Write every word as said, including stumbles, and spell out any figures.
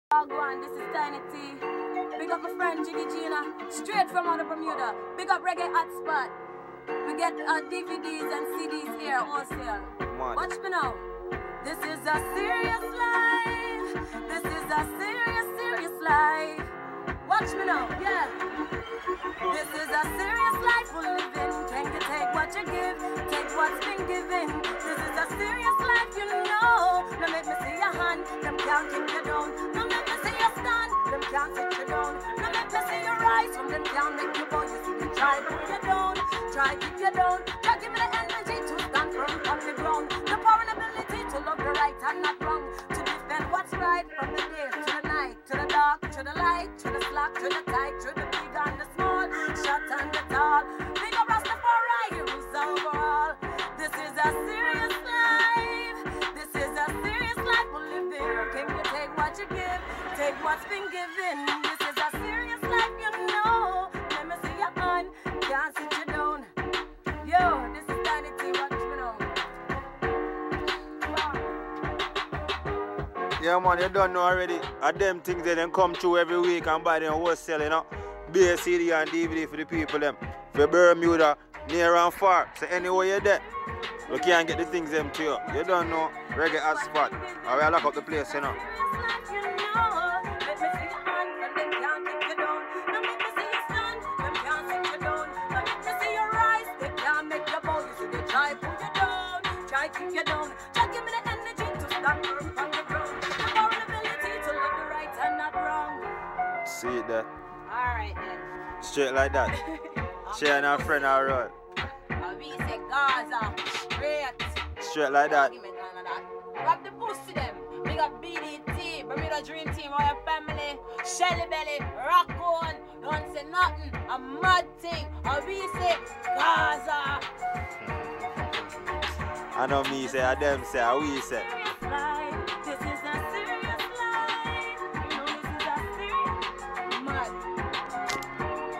Wagwan, this is Tiny T. Big up my friend Jiggy Gina, straight from out of Bermuda. Big up Reggae Hotspot. We get uh, D V Ds and C Ds here, wholesale. Watch me now. This is a serious life. This is a serious, serious life. Watch me now, yeah. This is a serious life we're living. Can you take what you give? Take what's been given. This is a serious life, you know. Now make me see your hand. Them can't keep you down. Now make me see you stand. Them can't sit you down. Now make me see you rise. From them can't make you go. You see me try to put you down. Try to keep you down. Try give me the energy to stand firm on the ground. The power and ability to love the right and not wrong. To defend what's right from the day to the night. To the dark, to the light, to the slack, to the tight, to the big and the small. Short and the tall. Big up Rastafari, he rules overall. This is a serious life. This is a serious life we're living. Can you take what you give? Take what's been given. This is a serious life, you know. Let me see your hand. Can't sit you down. Yo, this is Tiny T. Watch me now. Yeah, man, you don't know already. And them things they then come through every week and buy them wholesale, you know. Be a C D and D V D for the people them. For Bermuda, near and far. So anywhere you're there, we can't get the things them to you. You don't know, Reggae Hotspot. Or we lock up the place, you know. Try keep you down. Try give me the energy to stand firm on the ground. The power and ability to love the right and not wrong. See it there. Alright then. Straight like that. She and her friend are road. We say Gaza, straight. Straight like that. Grab the pussy them. We got B D T, Bermuda Dream Team, Royal Family, Shelly Belly, Raccoon. Don't say nothing, a mad thing. Or we say Gaza. I know me say, I them say, I we say.